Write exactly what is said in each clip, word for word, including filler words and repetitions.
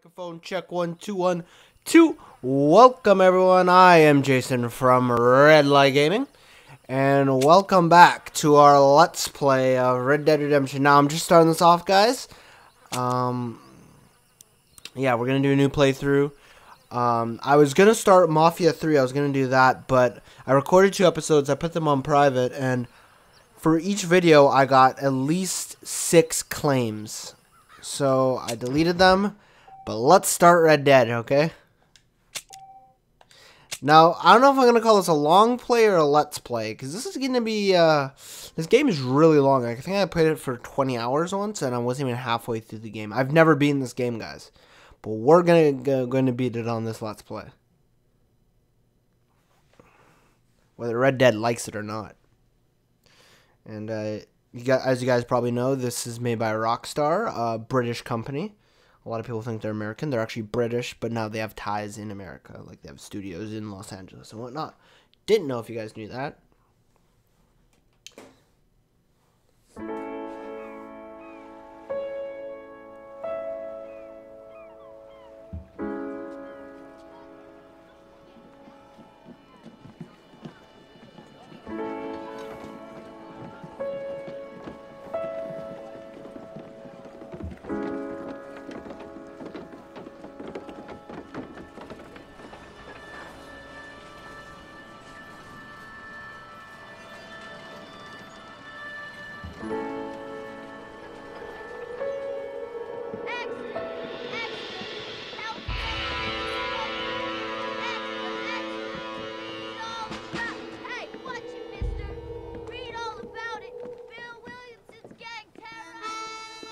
Microphone check one two one two. Welcome everyone. I am Jason from Red Light Gaming, and welcome back to our Let's Play of Red Dead Redemption. Now I'm just starting this off, guys. Um, yeah, we're gonna do a new playthrough. Um, I was gonna start Mafia three. I was gonna do that, but I recorded two episodes. I put them on private, and for each video, I got at least six claims. So I deleted them. But let's start Red Dead, okay? Now, I don't know if I'm going to call this a long play or a let's play, because this is going to be, uh, this game is really long. I think I played it for twenty hours once, and I wasn't even halfway through the game. I've never beaten this game, guys. But we're going to going to beat it on this let's play. Whether Red Dead likes it or not. And, uh, you got, as you guys probably know, this is made by Rockstar, a British company. A lot of people think they're American. They're actually British, but now they have ties in America. Like, they have studios in Los Angeles and whatnot. Didn't know if you guys knew that. Hey, watch it, mister. Read all about it. Bill Williamson's gang terrorized.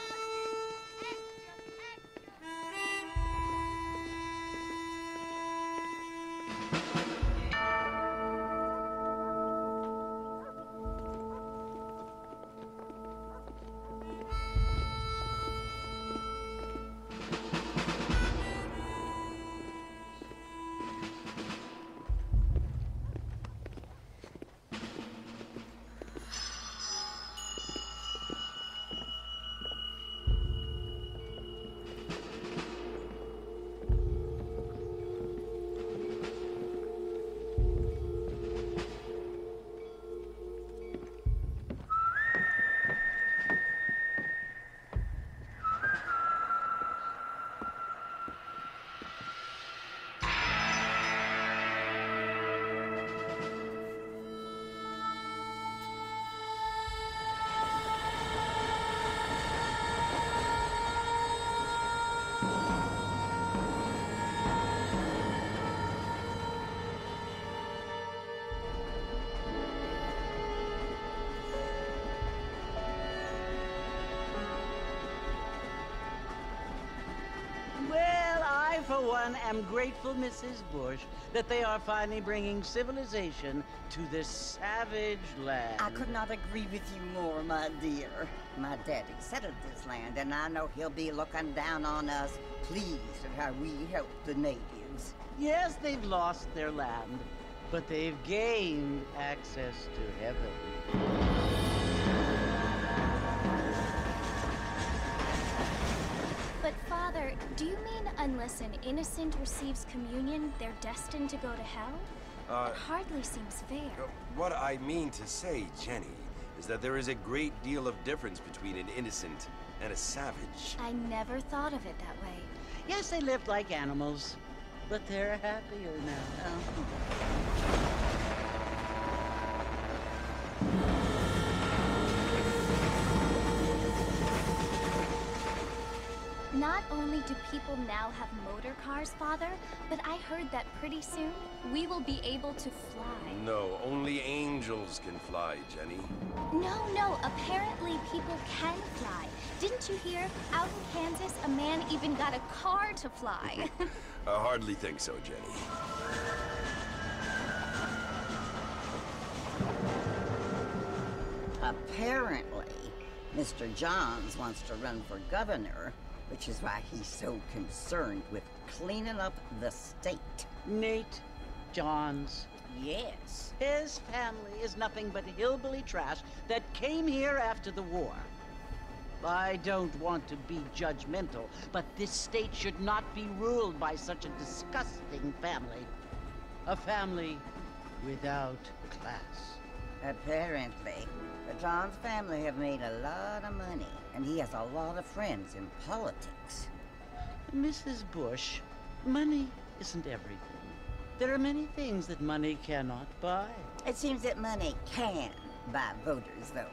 For one, am grateful, Missus Bush, that they are finally bringing civilization to this savage land. I could not agree with you more, my dear. My daddy settled this land, and I know he'll be looking down on us, pleased at how we help the natives. Yes, they've lost their land, but they've gained access to heaven. But, Father, do you mean unless an innocent receives communion, they're destined to go to hell? Uh, it hardly seems fair. What I mean to say, Jenny, is that there is a great deal of difference between an innocent and a savage. I never thought of it that way. Yes, they lived like animals, but they're happier now. Not only do people now have motor cars, Father, but I heard that pretty soon we will be able to fly. No, only angels can fly, Jenny. No, no, apparently people can fly. Didn't you hear? Out in Kansas, a man even got a car to fly. I hardly think so, Jenny. Apparently, Mister Johns wants to run for governor, which is why he's so concerned with cleaning up the state. Nate Johns. Yes. His family is nothing but hillbilly trash that came here after the war. I don't want to be judgmental, but this state should not be ruled by such a disgusting family. A family without class. Apparently. John's family have made a lot of money, and he has a lot of friends in politics. Missus Bush, money isn't everything. There are many things that money cannot buy. It seems that money can buy voters, though.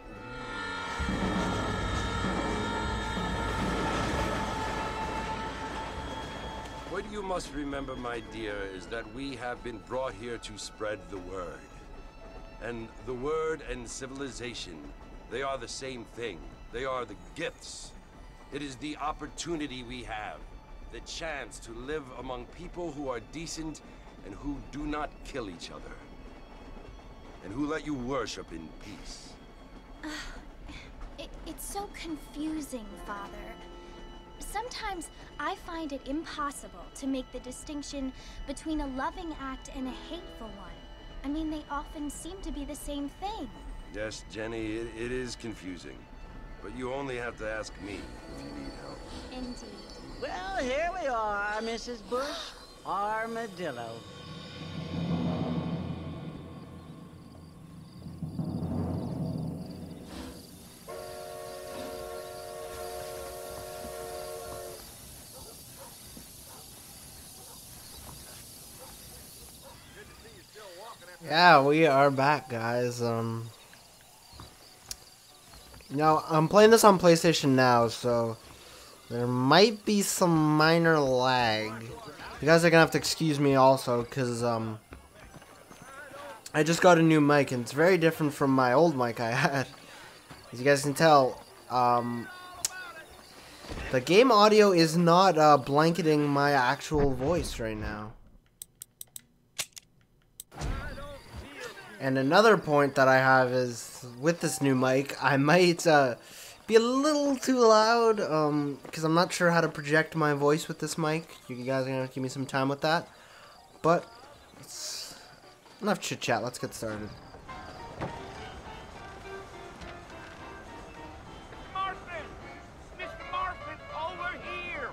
What you must remember, my dear, is that we have been brought here to spread the word. And the word and civilization, they are the same thing. They are the gifts. It is the opportunity we have, the chance to live among people who are decent and who do not kill each other. And who let you worship in peace. Uh, it, it's so confusing, Father. Sometimes I find it impossible to make the distinction between a loving act and a hateful one. I mean, they often seem to be the same thing. Yes, Jenny, it, it is confusing. But you only have to ask me if you need help. Indeed. Well, here we are, Missus Bush. Armadillo. Yeah, we are back, guys. Um, now I'm playing this on PlayStation Now, so there might be some minor lag. You guys are gonna have to excuse me also, cause um, I just got a new mic and it's very different from my old mic I had. As you guys can tell, um, the game audio is not uh, blanketing my actual voice right now. And another point that I have is, with this new mic, I might uh, be a little too loud, um, because I'm not sure how to project my voice with this mic. You guys are going to give me some time with that. But, it's enough chit-chat, let's get started. Marston! Mister Marston, over here!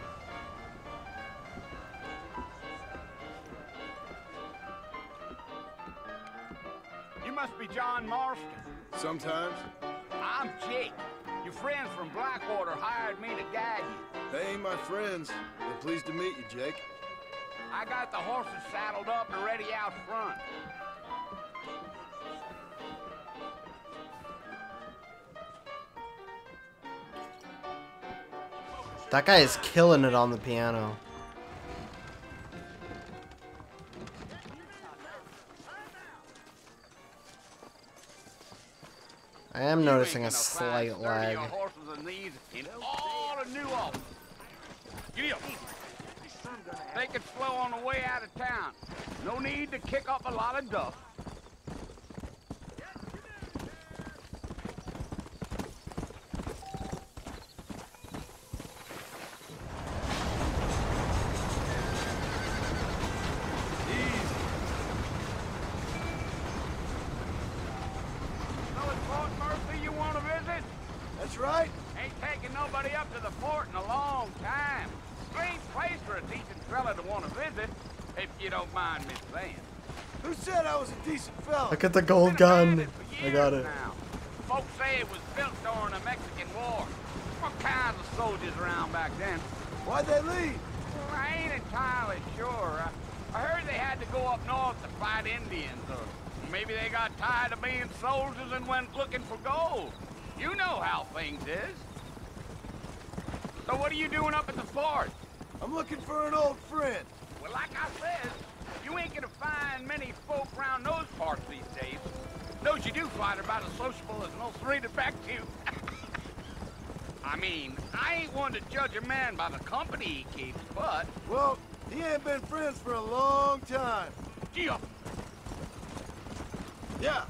You must be John Marston. Sometimes. I'm Jake. Your friends from Blackwater hired me to guide you. They ain't my friends. They're pleased to meet you, Jake. I got the horses saddled up and ready out front. That guy is killing it on the piano. I am noticing a slight lag. Take it slow on the way out of town. No need to kick up a lot of dust. That's right. Ain't taking nobody up to the fort in a long time. Strange place for a decent fella to want to visit, if you don't mind me saying. Who said I was a decent fella? Look at the gold gun. I got it. Now. Folks say it was built during the Mexican War. What kinds of soldiers around back then? Why'd they leave? Well, I ain't entirely sure. I, I heard they had to go up north to fight Indians, or maybe they got tired of being soldiers and went looking for gold. You know how things is. So what are you doing up at the fort? I'm looking for an old friend. Well, like I said, you ain't gonna find many folk around those parts these days. Those you do find are about as sociable as most read back to you. I mean, I ain't one to judge a man by the company he keeps, but... Well, he ain't been friends for a long time. Yeah. Yeah.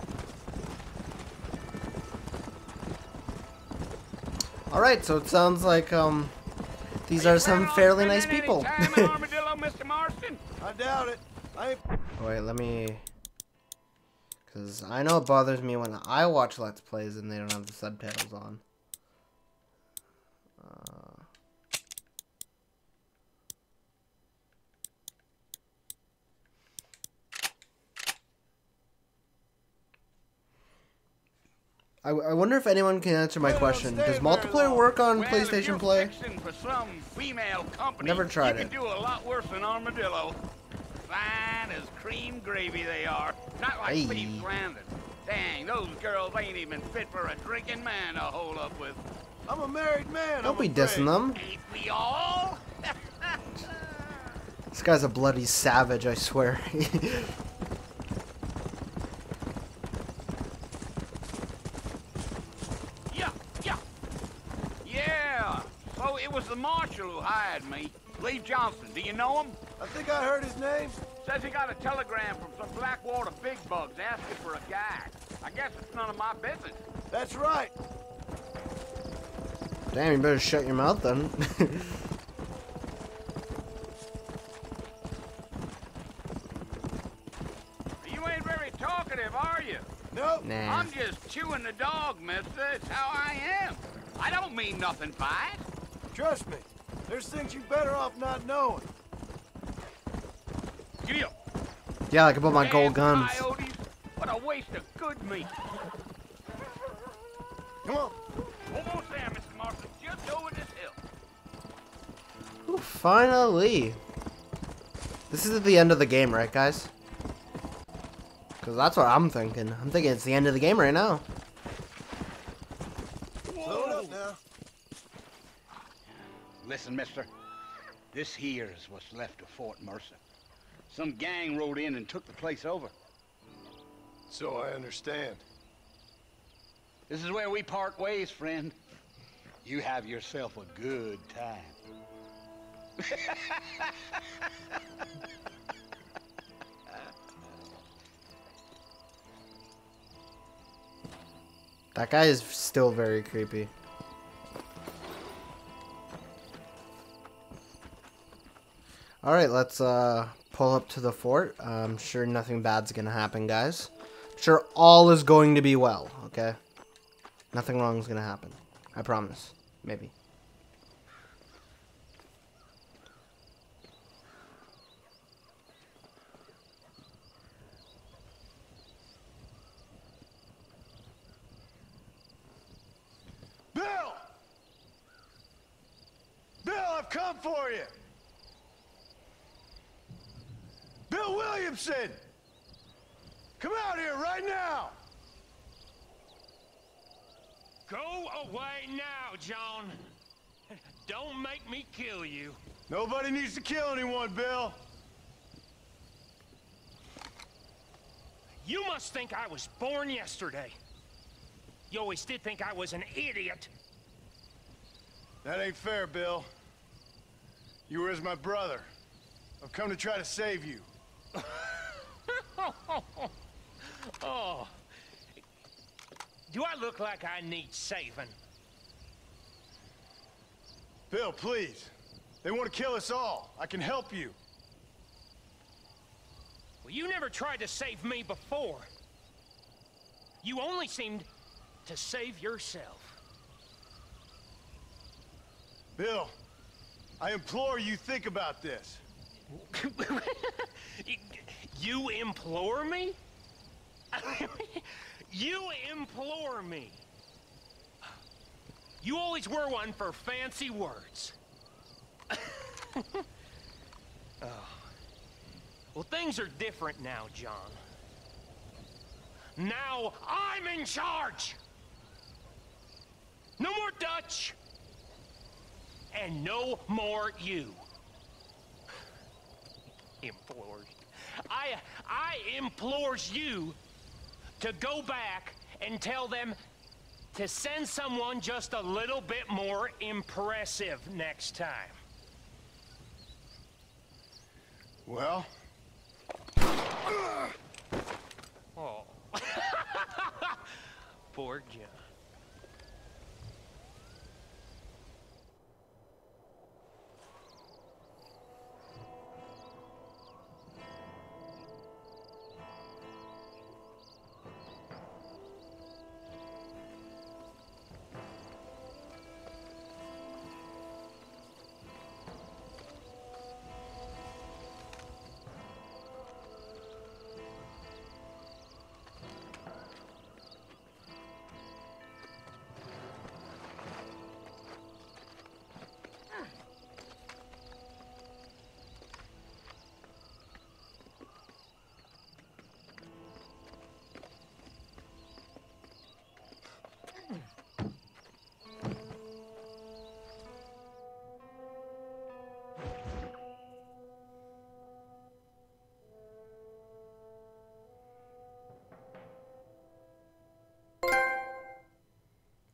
Alright, so it sounds like um these are some fairly nice people. Armadillo, Mister Marston? I doubt it. I ain't... Wait, let me... Because I know it bothers me when I watch Let's Plays and they don't have the subtitles on. I, I wonder if anyone can answer my Well, question. stay Does very multiplayer long. work on Well, if PlayStation you're Play? fixing for some female company, Never tried you it. can do a lot worse than armadillo. Fine as cream gravy they are. Not like Hey. Thief's Landing. Dang, those girls ain't even fit for a drinking man to hold up with. I'm a married man. Don't I'm be dissing afraid. them. Ain't we all? This guy's a bloody savage, I swear. Yeah, yeah. Yeah. So it was the marshal who hired me. Lee Johnson. Do you know him? I think I heard his name. Says he got a telegram from some Blackwater big bugs asking for a guy. I guess it's none of my business. That's right. Damn, you better shut your mouth then. You ain't very talkative, are you? Nope. Nah. I'm just chewing the dog, mister. It's how I am. I don't mean nothing by it. Trust me. There's things you better off not knowing. Giddy up. Yeah, like about my gold Damn guns. coyotes. What a waste of good meat. Come on. Almost there, Mister Marston. Just over this hill. Ooh, finally. This is at the end of the game, right, guys? Because that's what I'm thinking. I'm thinking it's the end of the game right now. Slow it up now. Listen, mister. This here is what's left of Fort Mercer. Some gang rode in and took the place over. So I understand. This is where we part ways, friend. You have yourself a good time. That guy is still very creepy. Alright, let's uh, pull up to the fort. I'm sure nothing bad's gonna happen, guys. I'm sure all is going to be well, okay? Nothing wrong is gonna happen. I promise. Maybe. Bill! Bill, I've come for you! Bill Williamson! Come out here right now! Go away now, John. Don't make me kill you. Nobody needs to kill anyone, Bill. You must think I was born yesterday. You always did think I was an idiot. That ain't fair, Bill. You were as my brother. I've come to try to save you. Oh. Do I look like I need saving? Bill, please. They want to kill us all. I can help you. Well, you never tried to save me before. You only seemed to save yourself. Bill, I implore you think about this. You implore me? You implore me. You always were one for fancy words. Oh. Well, things are different now, John. Now I'm in charge. No more Dutch. And no more you. Implores. I, I implores you to go back and tell them to send someone just a little bit more impressive next time. Well? Oh. Poor John.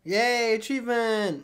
Yay, achievement!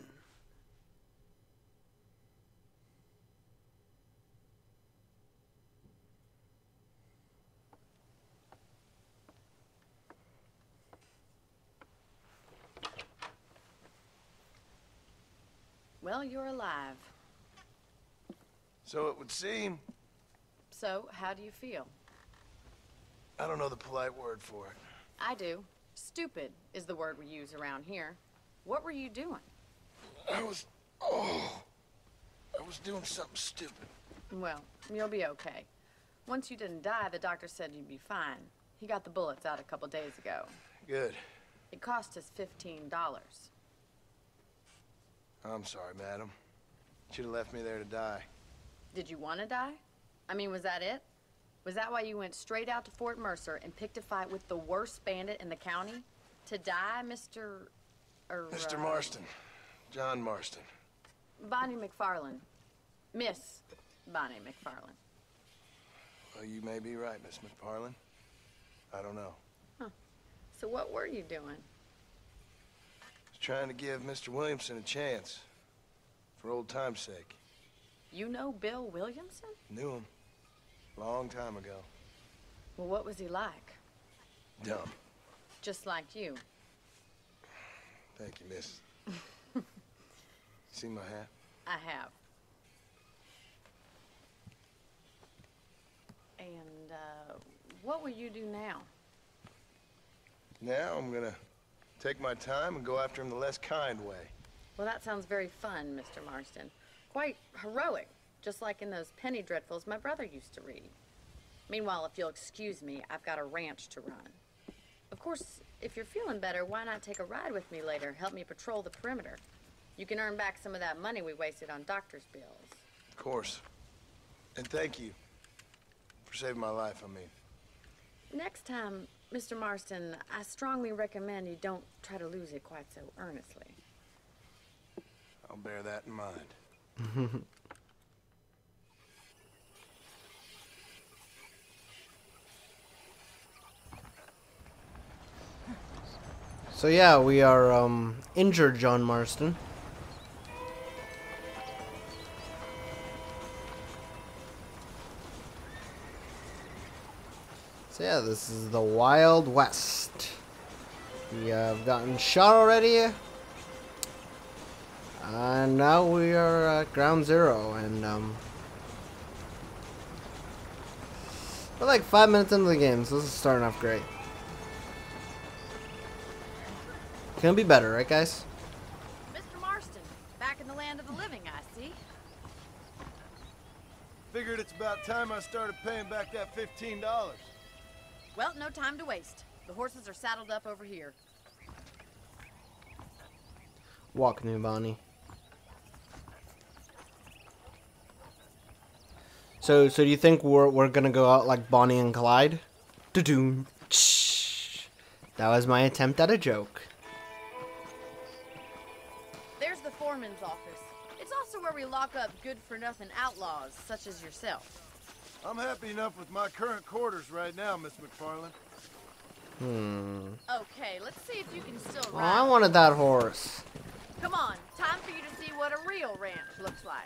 Well, you're alive. So it would seem. So, how do you feel? I don't know the polite word for it. I do. Stupid is the word we use around here. What were you doing? I was... Oh... I was doing something stupid. Well, you'll be okay. Once you didn't die, the doctor said you'd be fine. He got the bullets out a couple days ago. Good. It cost us fifteen dollars. I'm sorry, madam. Should have left me there to die. Did you want to die? I mean, was that it? Was that why you went straight out to Fort Mercer and picked a fight with the worst bandit in the county? To die, Mister... Er, Mister uh, Marston. John Marston. Bonnie McFarland. Miss Bonnie McFarland. Well, you may be right, Miss McFarland. I don't know. Huh. So what were you doing? I was trying to give Mister Williamson a chance. For old time's sake. You know Bill Williamson? Knew him. Long time ago. Well, what was he like? Dumb. Just like you. Thank you, miss. See my hat? I have. And, uh, what will you do now? Now I'm gonna take my time and go after him the less kind way. Well, that sounds very fun, Mister Marston. Quite heroic, just like in those penny dreadfuls my brother used to read. Meanwhile, if you'll excuse me, I've got a ranch to run. Of course, if you're feeling better, why not take a ride with me later? Help me patrol the perimeter. You can earn back some of that money we wasted on doctor's bills. Of course. And thank you for saving my life, I mean. Next time, Mister Marston, I strongly recommend you don't try to lose it quite so earnestly. I'll bear that in mind. So yeah, we are um, injured John Marston. So yeah, this is the Wild West. We have gotten shot already. And now we are at ground zero, and um, we're like five minutes into the game, so this is starting off great. Can be better, right, guys? Mister Marston, back in the land of the living, I see. Figured it's about time I started paying back that fifteen dollars. Well, no time to waste. The horses are saddled up over here. Walk me, Bonnie. So, so do you think we're we're gonna go out like Bonnie and Clyde? Do-doom. That was my attempt at a joke. There's the foreman's office. It's also where we lock up good-for-nothing outlaws, such as yourself. I'm happy enough with my current quarters right now, Miss McFarland. Hmm. Okay, let's see if you can still Oh, ride. I wanted that horse. Come on, time for you to see what a real ranch looks like.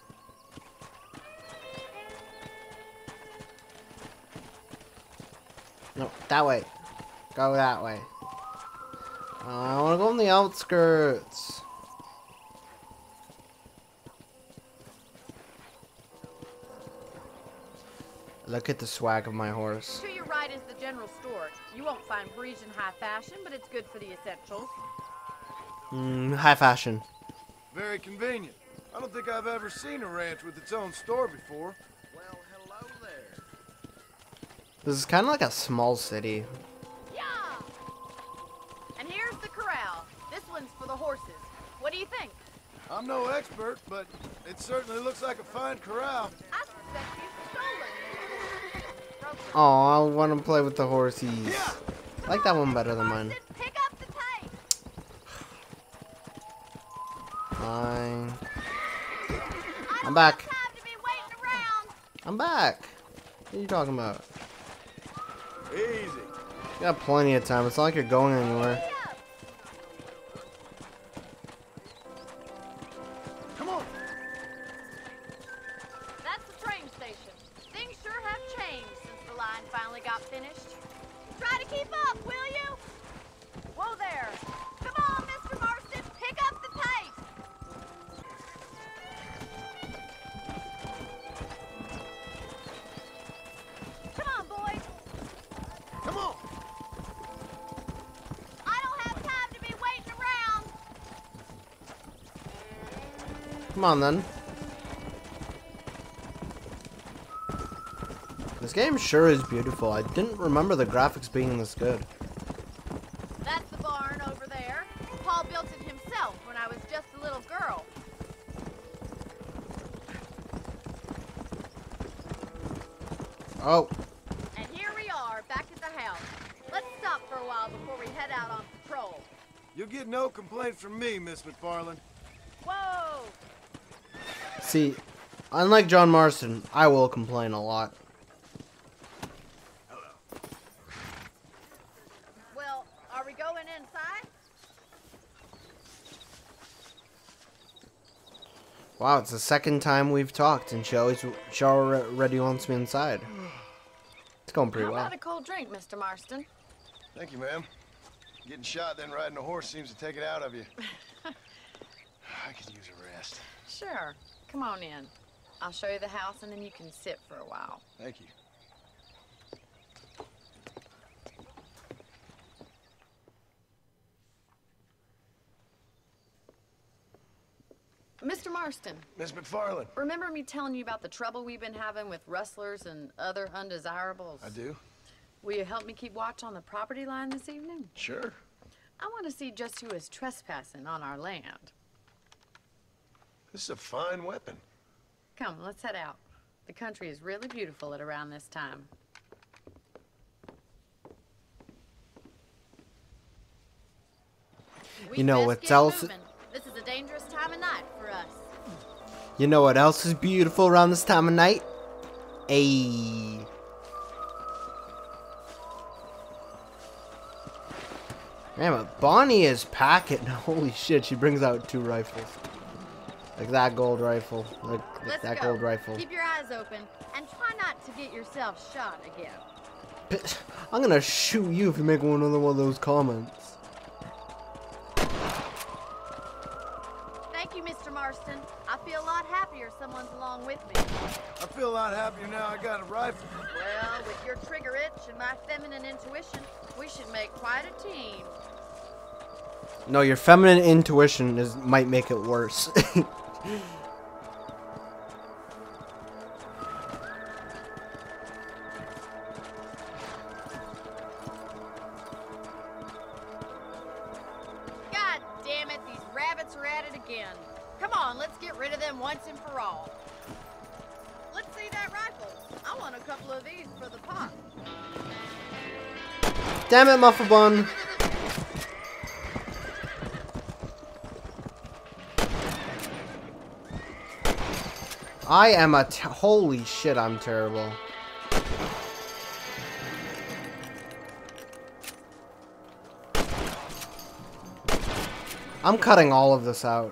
No, that way. Go that way. I want to go on the outskirts. Look at the swag of my horse. To your right is the general store. You won't find Parisian high fashion, but it's good for the essentials. Mm, high fashion. Very convenient. I don't think I've ever seen a ranch with its own store before. Well, hello there. This is kind of like a small city. Yeah! And here's the corral. This one's for the horses. What do you think? I'm no expert, but it certainly looks like a fine corral. I suspect you've stolen. Broken. Oh, I want to play with the horsies. Yeah. I like that one better than mine. Marston, pick up the pace. Fine. I I'm don't back. have time to be waiting around. I'm back. What are you talking about? Easy. You got plenty of time. It's not like you're going anywhere. Hurry up. line finally got finished? Try to keep up, will you? Whoa there. Come on, Mister Marston, pick up the pace. Come on, boys. Come on! I don't have time to be waiting around. Come on, then. This game sure is beautiful. I didn't remember the graphics being this good. That's the barn over there. Paul built it himself when I was just a little girl. Oh. And here we are, back at the house. Let's stop for a while before we head out on patrol. You'll get no complaint from me, Miss McFarland. Whoa! See, unlike John Marston, I will complain a lot. Well, are we going inside? Wow, it's the second time we've talked, and she always she already wants me inside. It's going pretty How well. about a cold drink, Mister Marston? Thank you, ma'am. Getting shot, then riding a horse seems to take it out of you. I could use a rest. Sure. Come on in. I'll show you the house, and then you can sit for a while. Thank you. Mister Marston, Miss McFarland. remember me telling you about the trouble we've been having with rustlers and other undesirables? I do. Will you help me keep watch on the property line this evening? Sure. I want to see just who is trespassing on our land. This is a fine weapon. Come, let's head out. The country is really beautiful at around this time. You know We'd what's best get else- moving. This is a dangerous time of night for us. You know what else is beautiful around this time of night? Ayy. Man, but Bonnie is packing. Holy shit, she brings out two rifles. Like that gold rifle. Like Let's that go. gold rifle. Keep your eyes open and try not to get yourself shot again. I'm gonna shoot you if you make one of those comments. Thank you, Mister Marston. I feel a lot happier someone's along with me. I feel a lot happier now I got a rifle. Well, with your trigger itch and my feminine intuition, we should make quite a team. No, your feminine intuition is might make it worse. God damn it, these rabbits are at it again. Come on, let's get rid of them once and for all. Let's see that rifle. I want a couple of these for the pot. Damn it, Mufflebun. I am a t holy shit, I'm terrible. I'm cutting all of this out.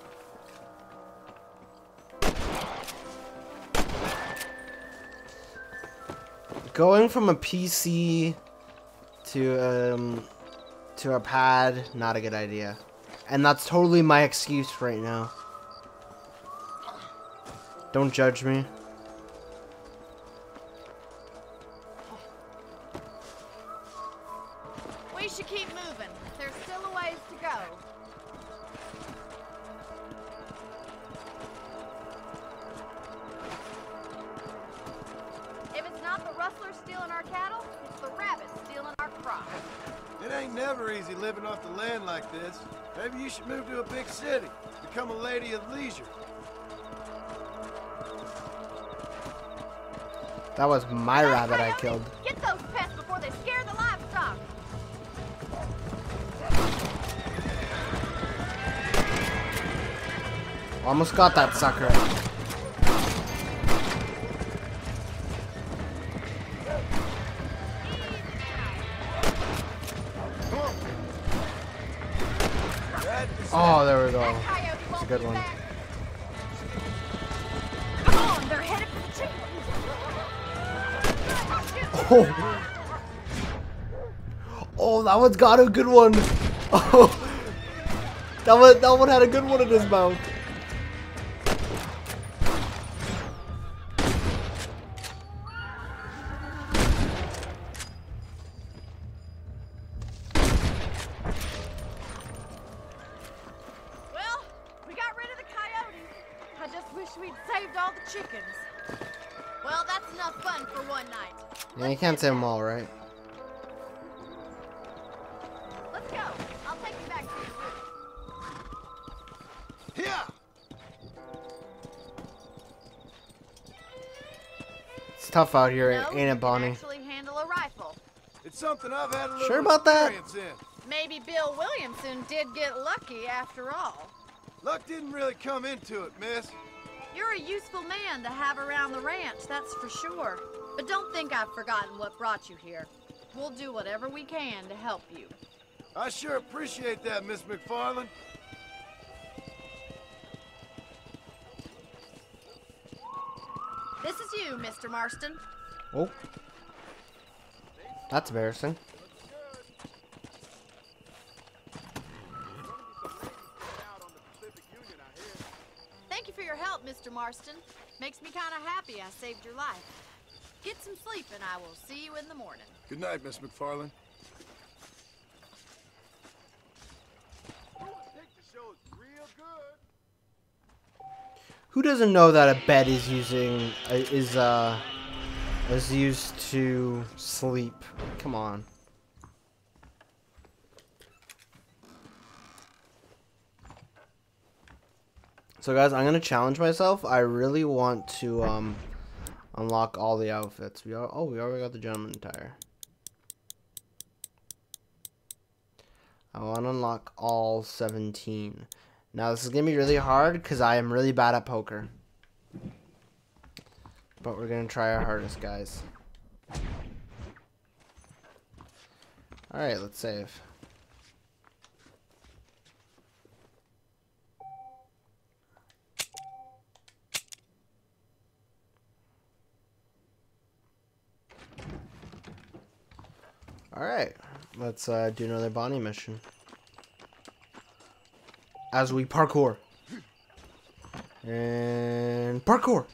Going from a P C to um to a pad, not a good idea. And that's totally my excuse right now. Don't judge me. We should keep moving. There's still a ways to go. If it's not the rustlers stealing our cattle, it's the rabbits stealing our crops. It ain't never easy living off the land like this. Maybe you should move to a big city. Become a lady of leisure. That was my Hey, rabbit I Coyote, killed. Get those pests before they scare the livestock. Almost got that sucker. Oh, there we go. That coyote That's a won't good be one. back. Come on, they're headed for the chicken. Oh. Oh, that one's got a good one. Oh. That one, that one had a good one in his mouth. Well, we got rid of the coyotes. I just wish we'd saved all the chickens. Well, that's enough fun for one night. Yeah, you can't save them all, right? Let's go. I'll take you back to your room. Yeah. It's tough out here, No, ain't you it, Bonnie? can actually handle a rifle. It's something I've had a little Sure about that? experience in. Maybe Bill Williamson did get lucky after all. Luck didn't really come into it, miss. You're a useful man to have around the ranch, that's for sure. But don't think I've forgotten what brought you here. We'll do whatever we can to help you. I sure appreciate that, Miss McFarland. This is you, Mister Marston. Oh. That's embarrassing. Thank you for your help, Mister Marston. Makes me kind of happy I saved your life. Get some sleep and I will see you in the morning. Good night, Miss McFarland. Who doesn't know that a bed is using uh, is uh is used to sleep? Come on. So guys, I'm gonna challenge myself. I really want to um unlock all the outfits. We are oh we already got the gentleman attire. I want to unlock all seventeen. Now this is gonna be really hard because I am really bad at poker. But we're gonna try our hardest, guys. Alright, let's save. Alright, let's uh, do another Bonnie mission. As we parkour. And parkour.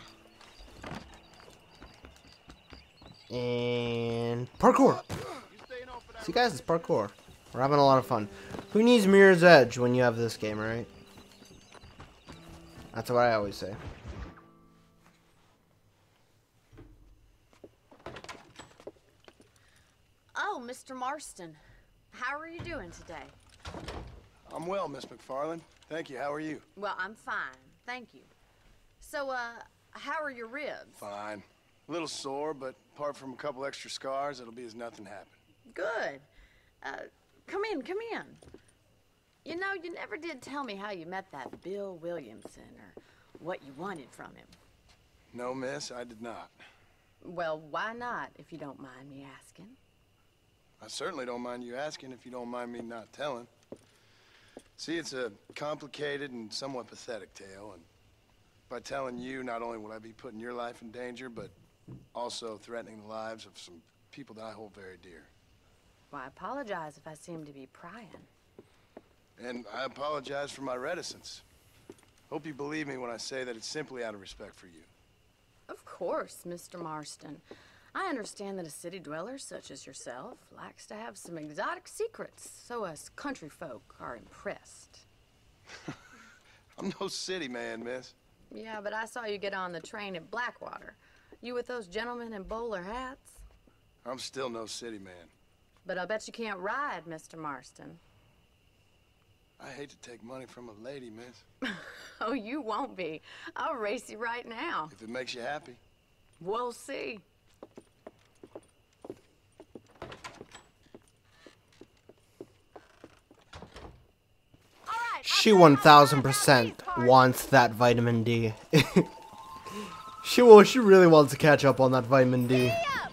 And parkour. See guys, it's parkour. We're having a lot of fun. Who needs Mirror's Edge when you have this game, right? That's what I always say. Oh, Mister Marston. How are you doing today? I'm well, Miss McFarland. Thank you. How are you? Well, I'm fine. Thank you. So, uh, how are your ribs? Fine. A little sore, but apart from a couple extra scars, it'll be as nothing happened. Good. Uh, come in, come in. You know, you never did tell me how you met that Bill Williamson or what you wanted from him. No, miss, I did not. Well, why not, if you don't mind me asking? I certainly don't mind you asking if you don't mind me not telling. See, it's a complicated and somewhat pathetic tale, and by telling you, not only will I be putting your life in danger, but also threatening the lives of some people that I hold very dear. Well, I apologize if I seem to be prying. And I apologize for my reticence. Hope you believe me when I say that it's simply out of respect for you. Of course, Mister Marston. I understand that a city dweller such as yourself likes to have some exotic secrets, so us country folk are impressed. I'm no city man, miss. Yeah, but I saw you get on the train at Blackwater. You with those gentlemen in bowler hats? I'm still no city man. But I bet you can't ride, Mister Marston. I hate to take money from a lady, miss. Oh, you won't be. I'll race you right now. If it makes you happy. We'll see. She one thousand percent wants that vitamin D. She will, she really wants to catch up on that vitamin D.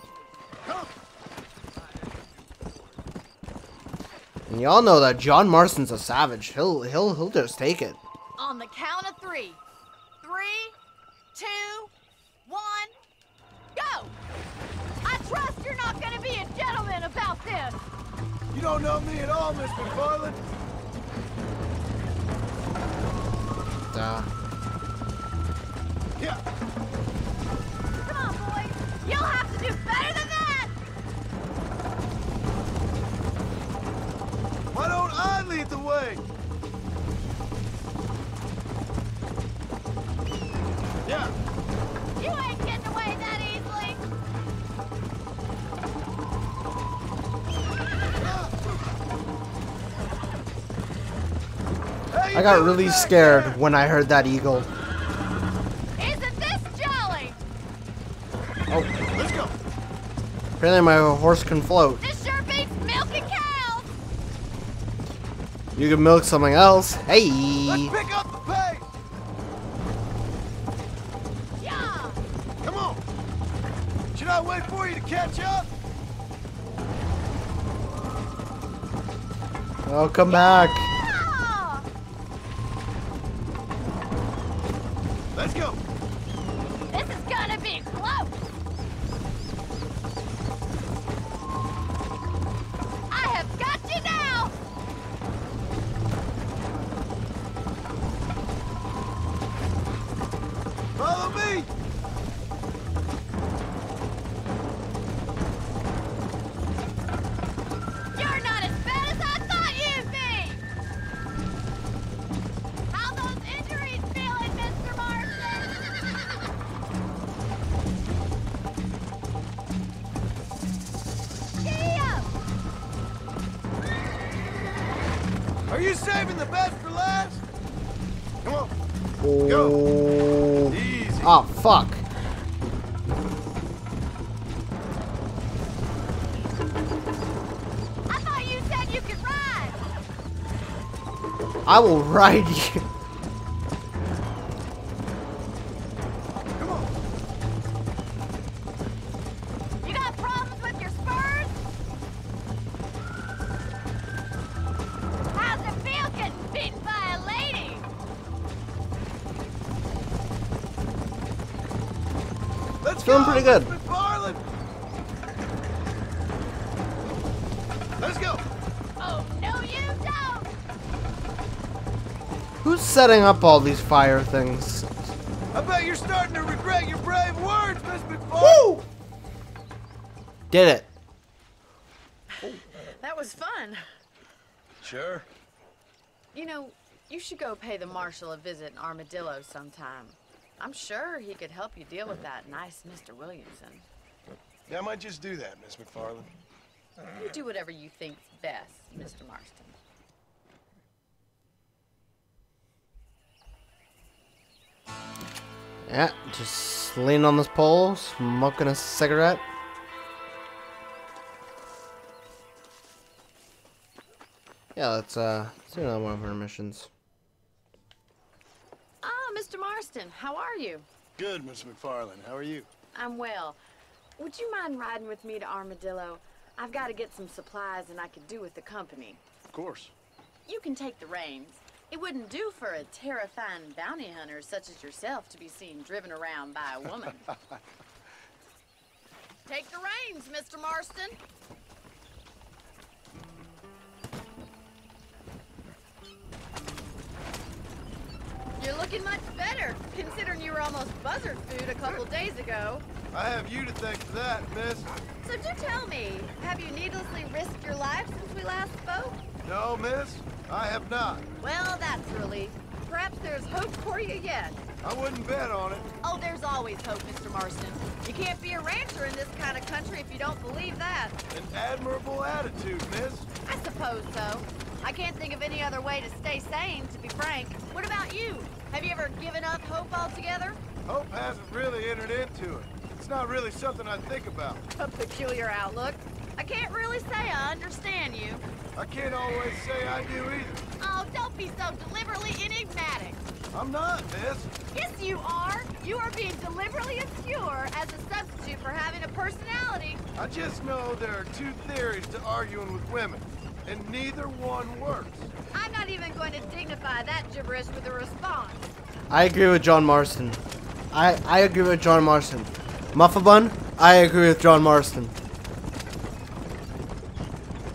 And y'all know that John Marston's a savage. He'll he'll he'll just take it. On the count of three. Three, two, one, go! I trust your run. You don't know me at all, Miss McFarland. Duh. Yeah. Come on, boys. You'll have to do better than that. Why don't I lead the way? Yeah. You ain't getting away that easily. How you I got doing really back scared there? when I heard that eagle. Isn't this jolly? Oh, Let's go. apparently my horse can float. This sure beats milking cows. You can milk something else. Hey! Let's pick up the pace. Yeah. Come on. Should I wait for you to catch up? Oh, come back. Yeah. Let's go. This is gonna be close. I have got you now. Follow me. You're not as bad as I thought you'd be. How those injuries feeling, Mister Marston? Giddy up. Are you saving the best for last? Come on. Oh. Easy. Oh, fuck. I thought you said you could ride. I will ride you. Come on. You got problems with your spurs? How's it feel getting beaten by a lady? Let's Feeling go. pretty good. Miss McFarland. Let's go. Oh, no you don't. Who's setting up all these fire things? I bet you're starting to regret your brave words, Miss McFarland. Woo! Did it. That was fun. Sure. You know, you should go pay the marshal a visit in Armadillo sometime. I'm sure he could help you deal with that nice Mister Williamson. Yeah, I might just do that, Miss McFarland. You do whatever you think's best, Mister Marston. Yeah, just leaning on this pole, smoking a cigarette. Yeah, let's uh, let's do another one of our missions. Ah, Mister Marston, how are you? Good, Miss McFarland. How are you? I'm well. Would you mind riding with me to Armadillo? I've got to get some supplies and I could do with the company. Of course. You can take the reins. It wouldn't do for a terrifying bounty hunter such as yourself to be seen driven around by a woman. Take the reins, Mister Marston. You're looking much better, considering you were almost buzzard food a couple days ago. I have you to thank for that, miss. So do tell me, have you needlessly risked your life since we last spoke? No, miss, I have not. Well, that's a relief. Perhaps there's hope for you yet. I wouldn't bet on it. Oh, there's always hope, Mister Marston. You can't be a rancher in this kind of country if you don't believe that. An admirable attitude, miss. I suppose so. I can't think of any other way to stay sane, to be frank. What about you? Have you ever given up hope altogether? Hope hasn't really entered into it. It's not really something I think about. A peculiar outlook. I can't really say I understand you. I can't always say I do either. Oh, don't be so deliberately enigmatic. I'm not, miss. Yes, you are. You are being deliberately obscure as a substitute for having a personality. I just know there are two theories to arguing with women, and neither one works. I'm not even going to dignify that gibberish with a response. I agree with John Marston. I, I agree with John Marston. Muffabun, I agree with John Marston.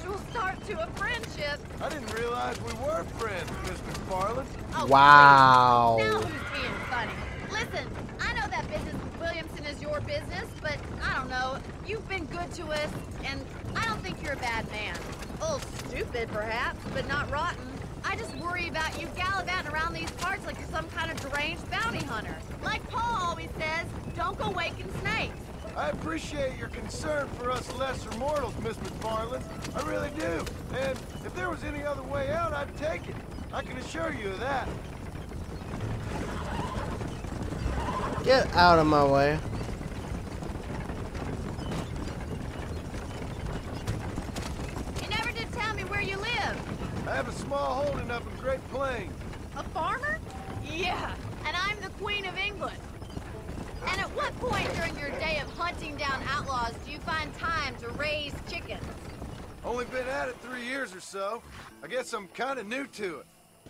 eventual start to a friendship. I didn't realize we were friends, Miss McFarland. Oh, Wow. please. Now who's being funny? Listen, I know that business with Williamson is your business, but I don't know. You've been good to us, and I don't think you're a bad man. A little stupid, perhaps, but not rotten. I just worry about you gallivanting around these parts like you're some kind of deranged bounty hunter. Like Paul always says, don't go waking snakes. I appreciate your concern for us lesser mortals, Miss McFarland. I really do. And if there was any other way out, I'd take it. I can assure you of that. Get out of my way. You never did tell me where you live. I have a small holding up in Great Plains. A farmer? Yeah, and I'm the Queen of England. And at what point during your day of hunting down outlaws do you find time to raise chickens? Only been at it three years or so. I guess I'm kind of new to it.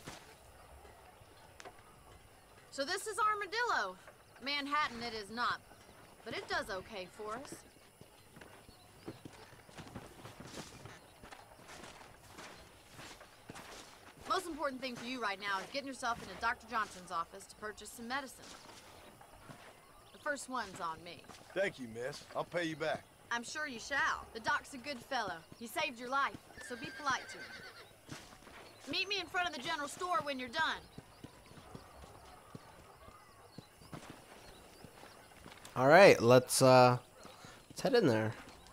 So this is Armadillo. Manhattan it is not, but it does okay for us. Most important thing for you right now is getting yourself into Doctor Johnson's office to purchase some medicine. The first one's on me. Thank you, miss. I'll pay you back. I'm sure you shall. The doc's a good fellow. He saved your life, so be polite to him. Meet me in front of the general store when you're done. All right, let's uh, let's head in there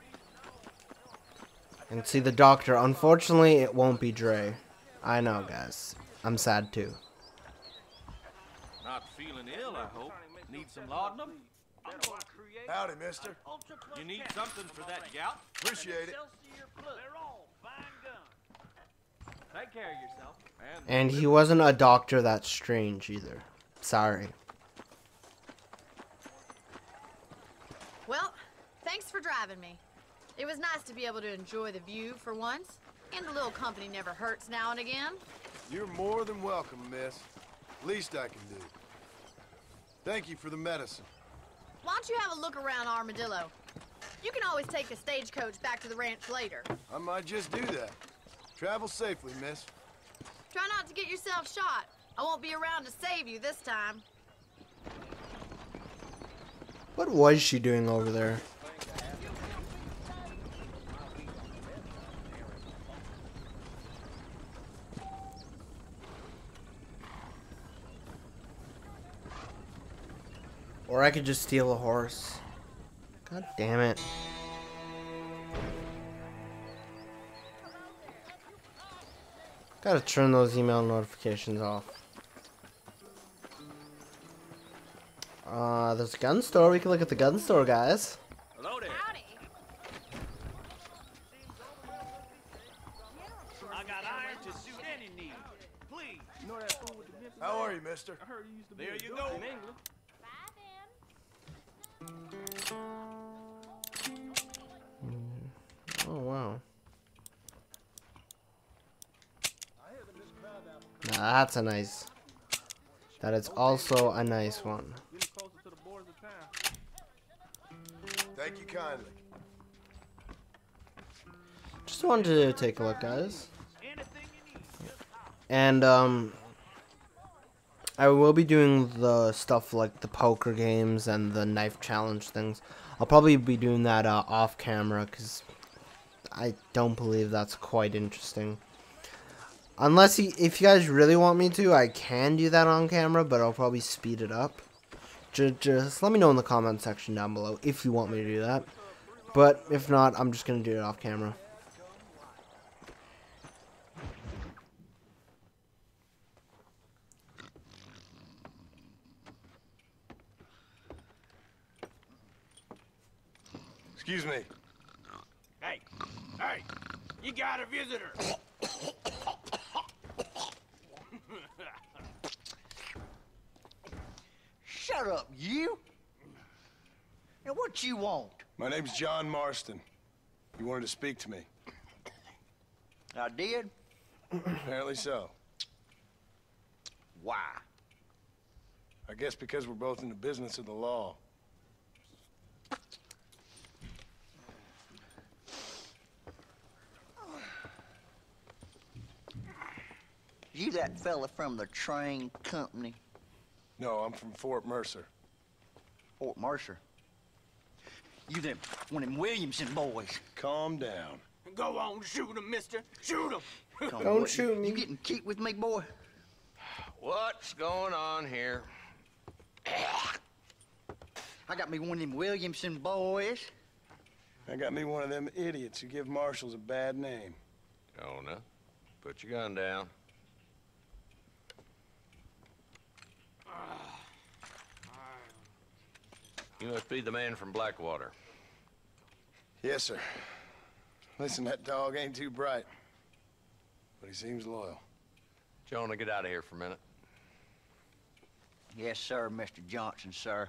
and see the doctor. Unfortunately, it won't be Dre. I know, guys. I'm sad too. Not feeling ill, I hope. Need some laudanum? Howdy, mister. You need something for that gout? Appreciate it. Take care of yourself. And he wasn't a doctor that's strange either. Sorry. Well, thanks for driving me. It was nice to be able to enjoy the view for once, and a little company never hurts now and again. You're more than welcome, miss. Least I can do. Thank you for the medicine. Why don't you have a look around Armadillo? You can always take a stagecoach back to the ranch later. I might just do that. Travel safely, miss. Try not to get yourself shot. I won't be around to save you this time. What was she doing over there? Or I could just steal a horse. God damn it. Gotta turn those email notifications off. Uh, there's a gun store. We can look at the gun store, guys. Hello there. Howdy. I got iron to suit any need. Please. You know that fool with the Memphis How are accent? you, mister? I heard he used to be There a you duke go. in England. Oh, wow. Now that's a nice. That is also a nice one. Getting closer to the borders of town. Thank you kindly. Just wanted to take a look, guys. And, um, I will be doing the stuff like the poker games and the knife challenge things. I'll probably be doing that uh, off camera because I don't believe that's quite interesting. Unless he, if you guys really want me to, I can do that on camera, but I'll probably speed it up. Just, just let me know in the comment section down below if you want me to do that. But if not, I'm just going to do it off camera. Excuse me. Hey, hey, you got a visitor. Shut up, you! Now what you want? My name's John Marston. You wanted to speak to me. I did? Apparently so. Why? I guess because we're both in the business of the law. You that fella from the train company? No, I'm from Fort Mercer. Fort Mercer? You them, one of them Williamson boys. Calm down. Go on, shoot him, mister. Shoot him. Come on, Don't boy. shoot me. You getting keep with me, boy? What's going on here? I got me one of them Williamson boys. I got me one of them idiots who give marshals a bad name. Jonah, put your gun down. You must be the man from Blackwater. Yes, sir. Listen, that dog ain't too bright, but he seems loyal. Jonah, get out of here for a minute. Yes, sir, Mister Johnson, sir.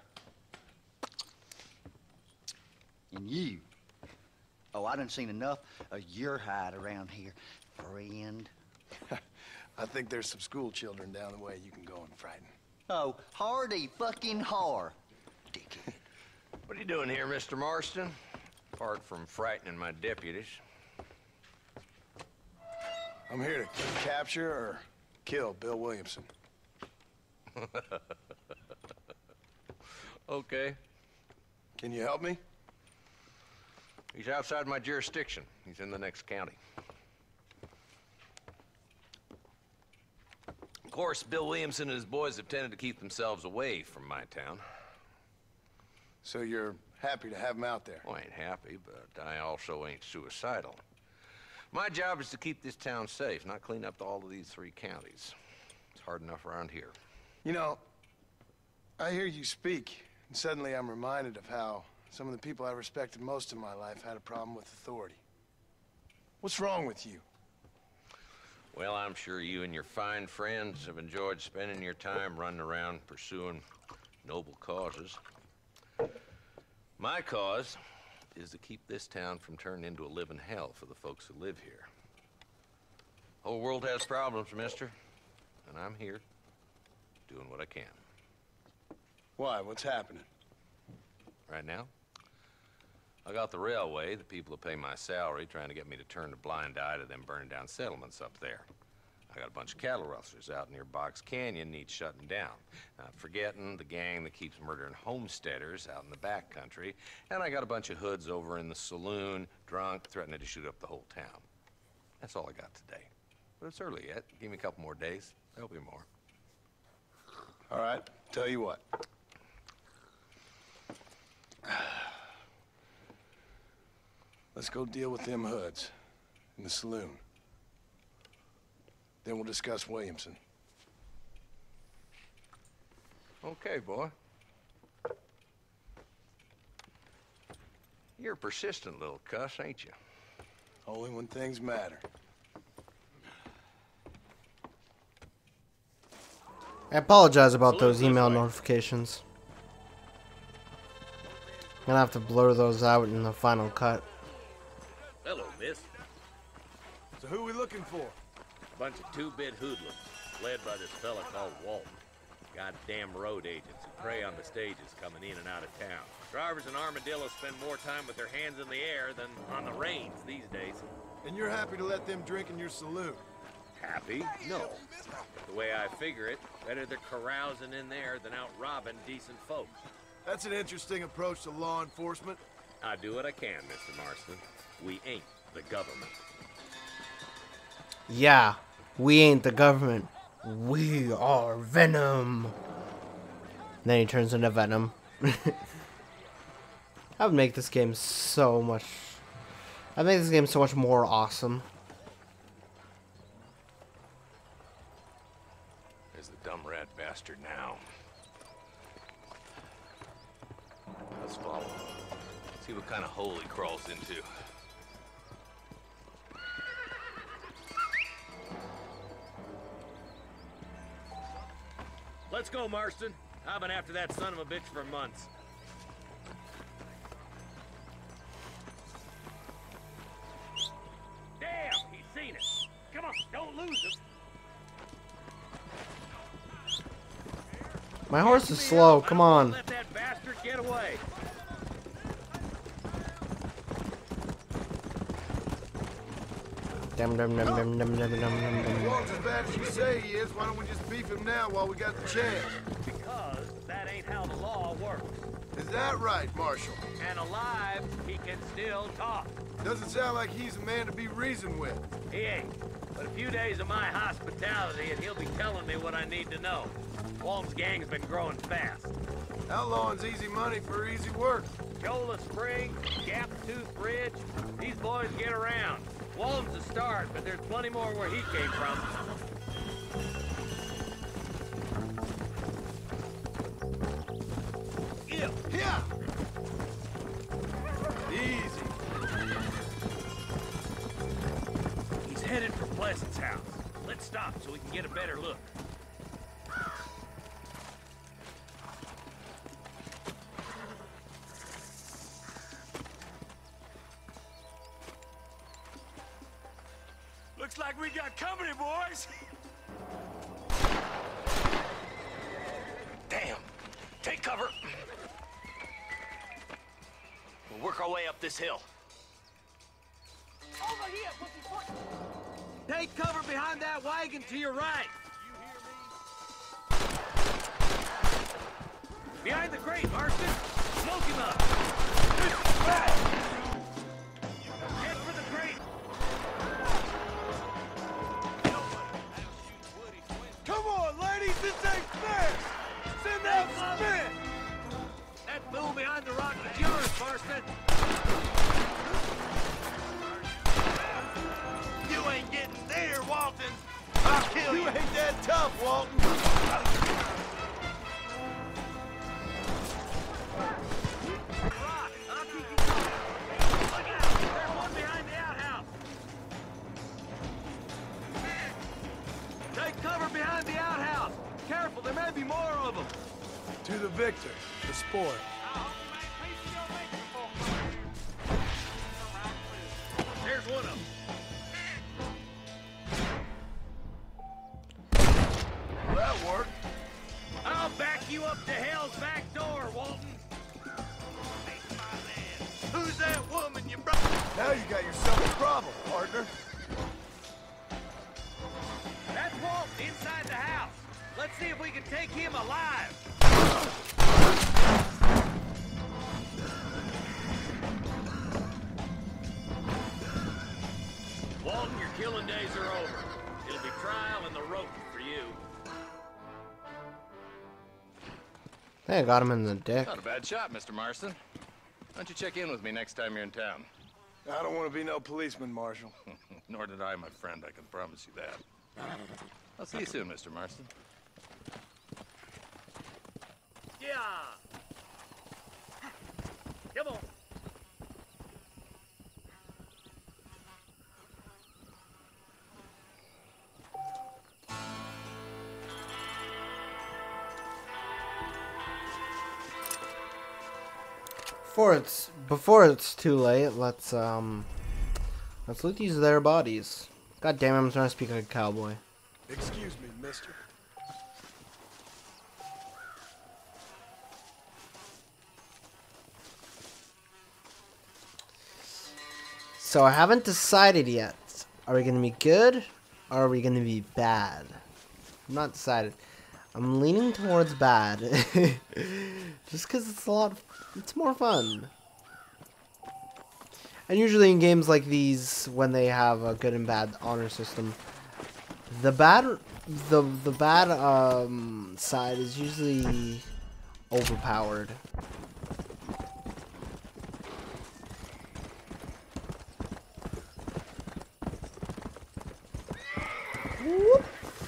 And you. Oh, I done seen enough of your hide around here, friend. I think there's some school children down the way you can go and frighten. Oh, hardy fucking har. Dickhead. What are you doing here, Mister Marston? Apart from frightening my deputies. I'm here to capture or kill Bill Williamson. Okay. Can you help me? He's outside my jurisdiction. He's in the next county. Of course, Bill Williamson and his boys have tended to keep themselves away from my town. So you're happy to have him out there? Well, I ain't happy, but I also ain't suicidal. My job is to keep this town safe, not clean up all of these three counties. It's hard enough around here. You know, I hear you speak, and suddenly I'm reminded of how some of the people I respected most in my life had a problem with authority. What's wrong with you? Well, I'm sure you and your fine friends have enjoyed spending your time running around pursuing noble causes. My cause is to keep this town from turning into a living hell for the folks who live here. The whole world has problems, mister, and I'm here doing what I can. Why? What's happening? Right now, I got the railway, the people who pay my salary, trying to get me to turn a blind eye to them burning down settlements up there. I got a bunch of cattle rustlers out near Box Canyon needs shutting down. Not forgetting the gang that keeps murdering homesteaders out in the back country. And I got a bunch of hoods over in the saloon, drunk, threatening to shoot up the whole town. That's all I got today. But it's early yet. Give me a couple more days. There'll be more. All right, tell you what. Let's go deal with them hoods in the saloon. Then we'll discuss Williamson. Okay, boy. You're a persistent little cuss, ain't you? Only when things matter. I apologize about those email notifications. I'm gonna have to blur those out in the final cut. Hello, miss. So who are we looking for? Bunch of two-bit hoodlums, led by this fella called Walton. Goddamn road agents who prey on the stages coming in and out of town. Drivers and armadillos spend more time with their hands in the air than on the reins these days. And you're happy to let them drink in your saloon? Happy? No. The way I figure it, better they're carousing in there than out robbing decent folks. That's an interesting approach to law enforcement. I do what I can, Mister Marston. We ain't the government. Yeah, we ain't the government. We are Venom. Then he turns into Venom. I would make this game so much... I'd make this game so much more awesome. There's the dumb rat bastard now. Let's follow him. See what kind of hole he crawls into. Let's go, Marston. I've been after that son of a bitch for months. Damn, he's seen it. Come on, don't lose him. My horse is slow, come on. Let that bastard get away. Dum dum dum dum dum dum dum dum dum. Walt's as bad as you say he is. Why don't we just beef him now while we got the chance? Because that ain't how the law works. Is that right, Marshal? And alive, he can still talk. Doesn't sound like he's a man to be reasoned with. He ain't. But a few days of my hospitality and he'll be telling me what I need to know. Walton's gang's been growing fast. Outlawing's easy money for easy work. Shola Spring, Gap Tooth Bridge, these boys get around. Walton's a start, but there's plenty more where he came from. Yeah, yeah. Easy. He's headed for Pleasant's house. Let's stop so we can get a better look. Looks like we got company, boys. Damn. Take cover. We'll work our way up this hill. Over here, pussy foot. Take cover behind that wagon to your right. Behind the crate, Marston. Smoke him up. Head for the crate. Come on, ladies, this ain't fair. Send out Smith. That fool behind the rock is yours, Marston. You ain't getting there, Walton. I'll kill you. You ain't that tough, Walton. Rock, I'll keep you going. Look out, there's one behind the outhouse. Take cover behind the outhouse. Careful, there may be more of them. To the victor, the sport. There's one of them. Well, that worked. I'll back you up to hell's back door, Walton. Who's that woman you brought? Now you got yourself a problem, partner. That's Walt inside the house. Let's see if we can take him alive. Walton, your killing days are over. It'll be trial and the rope for you. Hey, I got him in the dick. Not a bad shot, Mister Marston. Why don't you check in with me next time you're in town? I don't want to be no policeman, Marshal. Nor did I, my friend. I can promise you that. I'll see you soon, Mister Marston. Yeah. Come on. Before it's before it's too late, let's um let's loot these their bodies. God damn it, I'm trying to speak like a cowboy. Excuse me, mister. So I haven't decided yet. Are we gonna be good or are we gonna be bad? I'm not decided. I'm leaning towards bad. Just because it's a lot, it's more fun. And usually in games like these, when they have a good and bad honor system, the bad, the the bad um, side is usually overpowered. Whoop.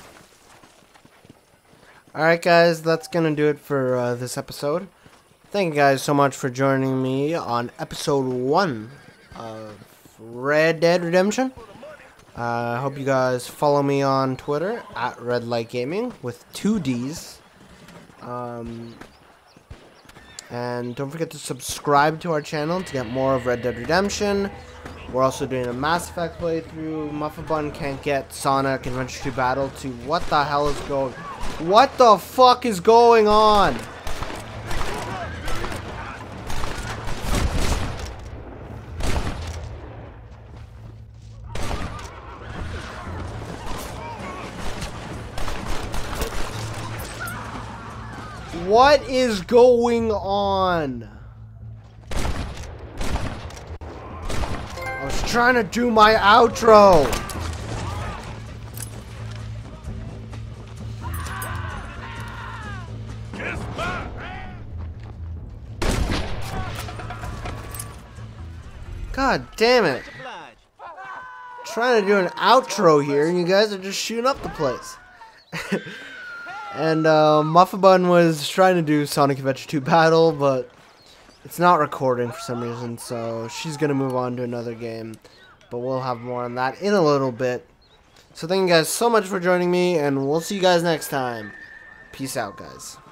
Alright guys, that's gonna do it for uh, this episode. Thank you guys so much for joining me on episode one of Red Dead Redemption. I uh, hope you guys follow me on Twitter at Red Light Gaming with two D's. Um, and don't forget to subscribe to our channel to get more of Red Dead Redemption. We're also doing a Mass Effect playthrough. Muffin Bun can't get Sonic Adventure two Battle to what the hell is going What the fuck is going on? What is going on? I was trying to do my outro. God damn it. Trying to do an outro here and you guys are just shooting up the place. And uh, Muffin Bun was trying to do Sonic Adventure two Battle, but it's not recording for some reason, so she's going to move on to another game. But we'll have more on that in a little bit. So thank you guys so much for joining me, and we'll see you guys next time. Peace out, guys.